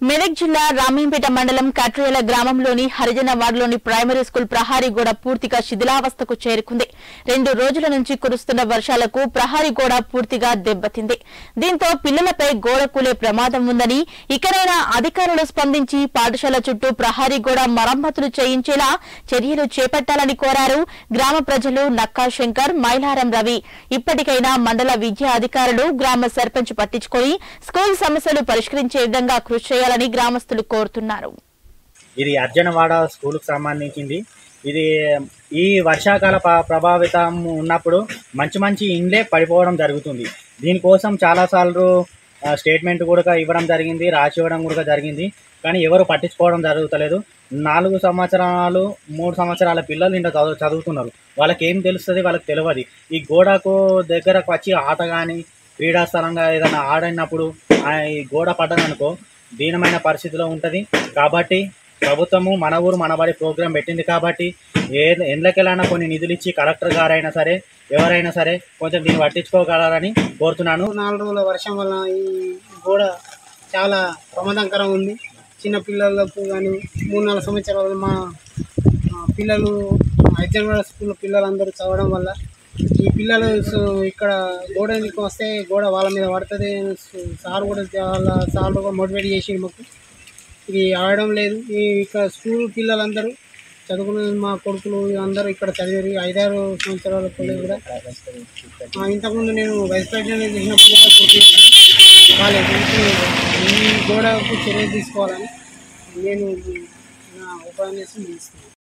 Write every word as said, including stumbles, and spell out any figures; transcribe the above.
మెదక్ జిల్లా రామీంపేట మండలం కట్రేల గ్రామంలోని హరిజన వార్డులోని ప్రైమరీ స్కూల్ ప్రహారీ గోడ పూర్తిగా శిథిలావస్థకు చేరుకుంది. రెండు రోజుల నుంచి కురుస్తున్న వర్షాలకు ప్రహారీ గోడ పూర్తిగా దెబ్బతింది. దీంతో పిల్లలపై గోడ కూలే ప్రమాదం ఉందని, ఇకనైనా అధికారులు స్పందించి పాఠశాల చుట్టూ ప్రహారీ గోడ మరమ్మతులు చేయించేలా చర్యలు చేపట్టాలని కోరారు గ్రామ ప్రజలు. నక్కా శంకర్, మైలారం రవి ఇప్పటికైనా మండల విద్యా అధికారులు, గ్రామ సర్పంచ్ పట్టించుకొని స్కూల్ సమస్యలు పరిష్కరించే విధంగా కృషి చేయాలని గ్రామస్తులు కోరుతున్నారు. ఇది అర్జనవాడ స్కూల్ కు సంబంధించింది. ఇది ఈ వర్షాకాల ప్రభావితం ఉన్నప్పుడు మంచి మంచి ఇండ్లే పడిపోవడం జరుగుతుంది. దీనికోసం చాలాసార్లు స్టేట్మెంట్ కూడా ఇవ్వడం జరిగింది, రాసి ఇవ్వడం కూడా జరిగింది. కానీ ఎవరు పట్టించుకోవడం జరుగుతలేదు. నాలుగు సంవత్సరాలు మూడు సంవత్సరాల పిల్లలు ఇంత చదువు చదువుతున్నారు వాళ్ళకి ఏం తెలుస్తుంది? వాళ్ళకి తెలియదు. ఈ గోడకు దగ్గరకు వచ్చి ఆట కానీ క్రీడాస్థలంగా ఏదైనా ఆడినప్పుడు ఈ గోడ పడ్డదనుకో దీనమైన పరిస్థితిలో ఉంటుంది. కాబట్టి ప్రభుత్వము మన ఊరు మనబడి ప్రోగ్రాం పెట్టింది. కాబట్టి ఏ ఎండ్లకెళ్ళైనా కొన్ని నిధులు ఇచ్చి కలెక్టర్ గారైనా సరే ఎవరైనా సరే కొంచెం దీన్ని పట్టించుకోగలరని కోరుతున్నాను. నాలుగు రోజుల వర్షం వల్ల ఈ గోడ చాలా ప్రమాదకరం ఉంది. చిన్న పిల్లలకు కానీ మూడు నాలుగు సంవత్సరాలు మా పిల్లలు హైదరాబాద్ స్కూల్ పిల్లలందరూ చదవడం వల్ల ఈ పిల్లలు ఇక్కడ గోడ ఎందుకు వస్తే గోడ వాళ్ళ మీద పడుతుంది. సార్ కూడా వాళ్ళ సార్ కూడా మోటివేట్ చేసి మాకు ఇది ఆడడం లేదు. ఈ ఇక్కడ స్కూల్ పిల్లలందరూ చదువుకున్న మా కొడుకులు అందరూ ఇక్కడ చదివారు. ఐదారు సంవత్సరాల పిల్లలు కూడా ఇంతకుముందు నేను వైస్ ప్రెసిడెంట్ చేసినప్పుడు కూడా పూర్తి కాలేదు. ఈ గోడకు చర్యలు తీసుకోవాలని నేను నా ఉపన్యాసం ఇస్తున్నాను.